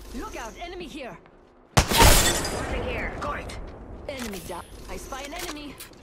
Look out, enemy here. Moving here. Got it. Enemy down. I spy an enemy.